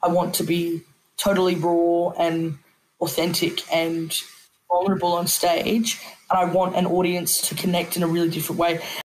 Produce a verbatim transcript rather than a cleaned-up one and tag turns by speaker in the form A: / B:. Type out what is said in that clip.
A: I want to be totally raw and authentic and vulnerable on stage, and I want an audience to connect in a really different way.